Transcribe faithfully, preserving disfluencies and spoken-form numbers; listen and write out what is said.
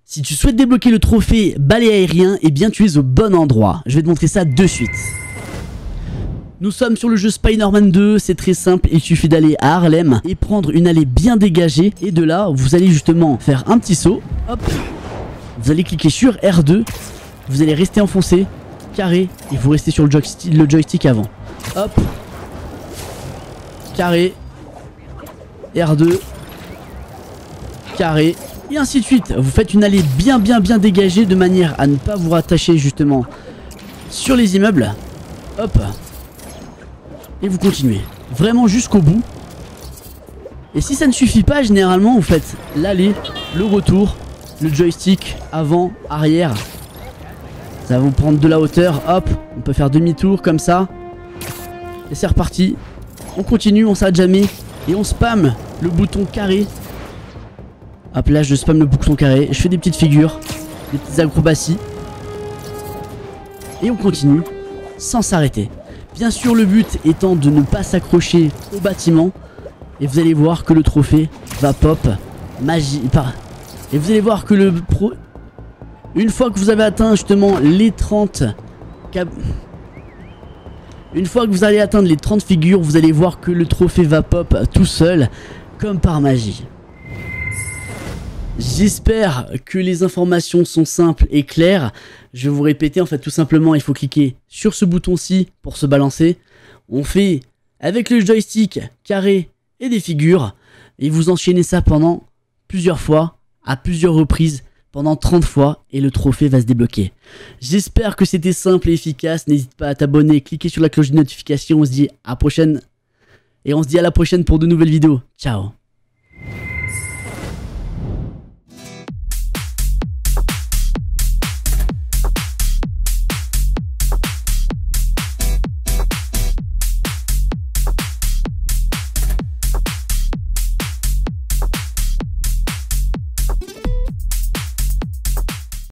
Si tu souhaites débloquer le trophée balai aérien, eh bien tu es au bon endroit. Je vais te montrer ça de suite. Nous sommes sur le jeu Spider-Man deux, c'est très simple, il suffit d'aller à Harlem et prendre une allée bien dégagée. Et de là, vous allez justement faire un petit saut, hop. Vous allez cliquer sur R deux, vous allez rester enfoncé, carré, et vous restez sur le joystick, le joystick avant. Hop. Carré, R deux, carré, et ainsi de suite. Vous faites une allée bien bien bien dégagée de manière à ne pas vous rattacher justement sur les immeubles. Hop. Et vous continuez vraiment jusqu'au bout. Et si ça ne suffit pas, généralement vous faites l'aller, le retour, le joystick avant, arrière. Ça va vous prendre de la hauteur, hop, on peut faire demi-tour comme ça. Et c'est reparti. On continue, on s'arrête jamais. Et on spam le bouton carré. Hop là, je spam le bouton carré. Je fais des petites figures, des petites acrobaties. Et on continue sans s'arrêter. Bien sûr, le but étant de ne pas s'accrocher au bâtiment. Et vous allez voir que le trophée va pop. Magie. Et vous allez voir que le pro... Une fois que vous avez atteint justement les trente... Une fois que vous allez atteindre les trente figures, vous allez voir que le trophée va pop tout seul, comme par magie. J'espère que les informations sont simples et claires. Je vais vous répéter, en fait, tout simplement, il faut cliquer sur ce bouton-ci pour se balancer. On fait avec le joystick carré et des figures. Et vous enchaînez ça pendant plusieurs fois, à plusieurs reprises, pendant trente fois, et le trophée va se débloquer. J'espère que c'était simple et efficace. N'hésite pas à t'abonner, cliquer sur la cloche de notification. On se dit à la prochaine. Et on se dit à la prochaine pour de nouvelles vidéos. Ciao.